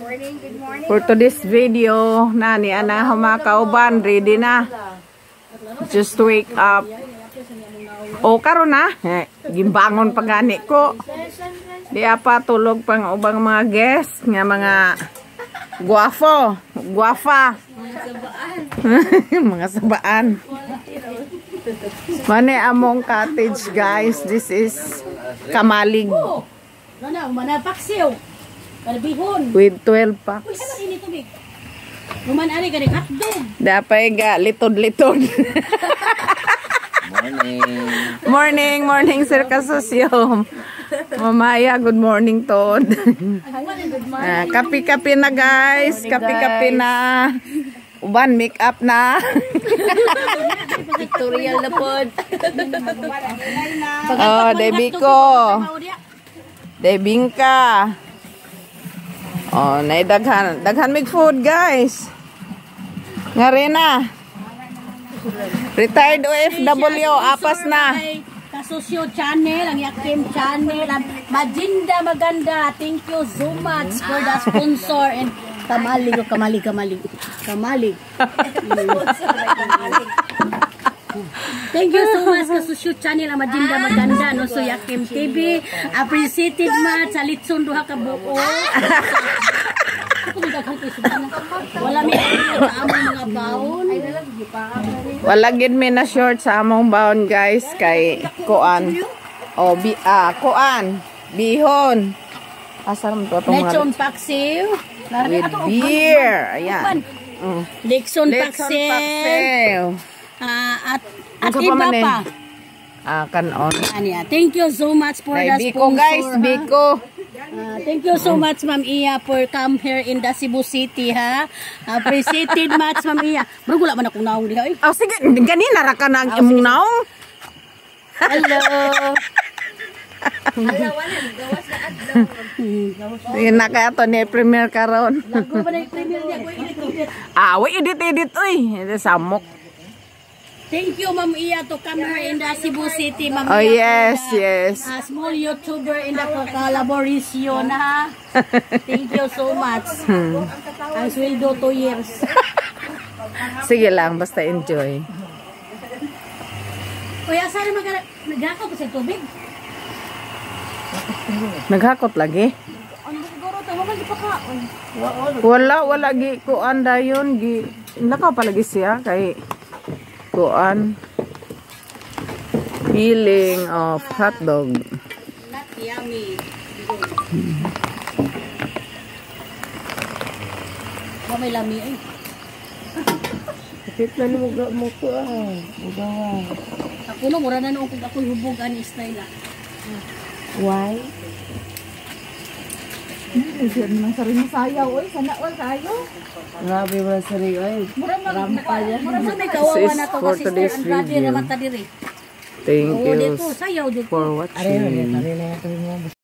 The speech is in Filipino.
For today's video, nani ana humakauban, ready na. Just wake up. O karon na, gimbangon pa gani ko. Di apa tulog pang ubang mga guests nga mga guwafo, guwafa. Mga sabaan. Mane among cottage, guys. This is kamalig. With 12 packs. Dapay ga litod-litod. Morning, morning Sir Kasosyo. Mamaya, good morning Todd. Kapi-kapi na guys, kapi-kapi na. Uban, make up na. Tutorial na pod. Oh, Debiko. Debingka. Oh, daghan mig food guys. Nga rin na. Retired OFW, apas na. Kasosyo channel, ang Yakim channel, ang Majinda Maganda. Thank you so much for the sponsor and kamalig. Thank you so much Kasosyo channel, ang Majinda Maganda, no so Yakim TV. Appreciated much sa litson duha ka buo. Wala mi sa among mga baon. Wala gid mi na short sa among baon guys kay kuan. O kuan, bihon. Asa man to mga lechon paksiw. With beer. Ayan. Lechon paksiw. At iba pa. Kanon. Thank you so much for the sponsor. Biko guys, Biko. Thank you so much Ma'am Iya for come here in the Cebu City ha. Appreciated much Ma'am Iya. Bro wala man akong naong diha. Oh sige, ganina ra ka nang imong naong. Hello. Ina ka ato ni premier karon. Nago ba na premier niya ko edit. Wa edit oy. Samok. Thank you, Ma'am Iya, to come here in the Cebu City, Ma'am Oh, Iya. yes. Small YouTuber in the collaboration, ha? Thank you so much. Ang sweldo 2 years. Sige lang, basta enjoy. Kuya, saan naghakot pa sa tubig? Naghakot lagi? Ano siguro, tawagan di pa ka. Wala gi kuan dayon gi. Naka palagi siya kay kuan feeling of hotdog. Not yummy. May lami eh. Kapit na mo ko Ako no, mura na noong kung ako'y hubog ani style ah. Why? Nang sarili mo sayaw, oy. Sana all tayo. Grabe ba sarili, oy. Rampa yan. Mura sa may kawawa na to kasi ang brother naman ta diri. Thank you sayaw for watching.